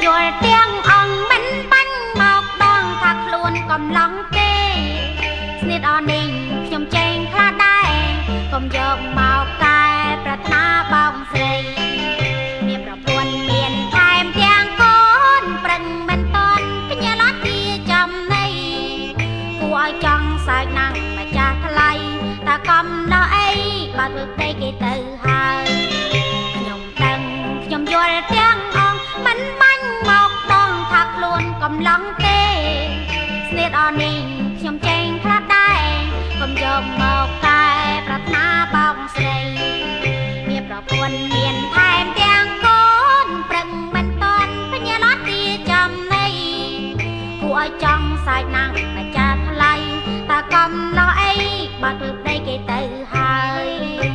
យល់ទាំងអង្គមិនបាញ់មកដងថាខ្លួនកំឡុងទេស្នៀតអនេះខ្ញុំចែងខ្លះដែរកុំយកមកកែប្រាថ្នាបងស្រីមានប្រពន្ធមានថែមទាំងកូនប្រឹងមិនតន់កញ្ញាឡត់ជាចំណៃគួរឲ្យចង់សើចណាស់ម្ចាស់ថ្លៃតែកំដោះអីបើធ្វើពេកគេទៅហើយខ្ញុំដឹងខ្ញុំយល់ទាំងអង្គមិនបាញ់មកដងថាខ្លួនកំឡុងទេស្នៀតអនេះខ្ញុំចែងខ្លះដែរកុំយកមកកែប្រាថ្នាបងស្រីមានប្រពន្ធមានថែមទាំងកូនប្រឹងមិនតន់បញ្ញាឡត់ជាចំណៃគួរឲ្យចង់សើចណាស់ម្ចាស់ថ្លៃតែកំឡោះអីបើធ្វើប្តីគេទៅហើយ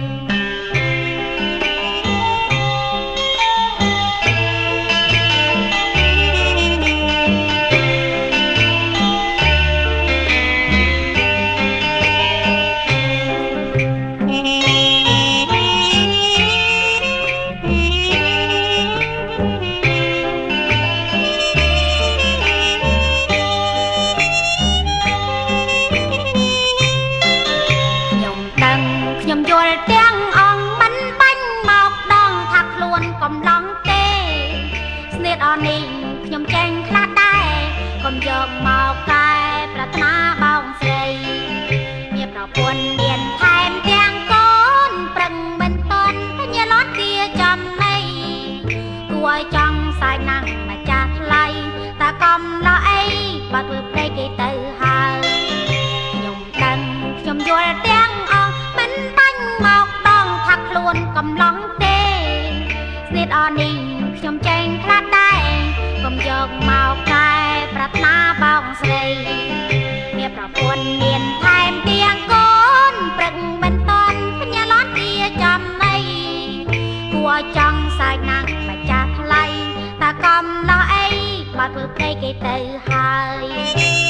ខ្ញុំយល់ទាំងអង្គមិនបាញ់មកដងថាខ្លួនកំឡុងទេស្នៀតអនេះខ្ញុំចែងខ្លះដែរកុំយកមកកែប្រាថ្នាបងស្រីមានប្រពន្ធមានថែមទាំងកូនប្រឹងមិនតន់បញ្ញាឡត់ជាចំណៃគួរឲ្យចង់សើចណាស់ម្ចាស់ថ្លៃតែកំឡោះអីបើធ្វើប្តីគេទៅហើយខ្ញុំដឹងខ្ញុំយល់ទាំងអង្គមិនបាញ់មកដងថាខ្លួនកំឡុងទេស្នៀតអនេះខ្ញុំចែងខ្លះដែរកុំយកមកកែប្រាថ្នាបងស្រីមានប្រពន្ធមានថែមទាំងកូនប្រឹងមិនតន់បញ្ញាឡត់ជាចំណៃគួរឲ្យចង់សើចណាស់ម្ចាស់ថ្លៃតែកំឡោះអីបើធ្វើប្តីគេទៅហើយ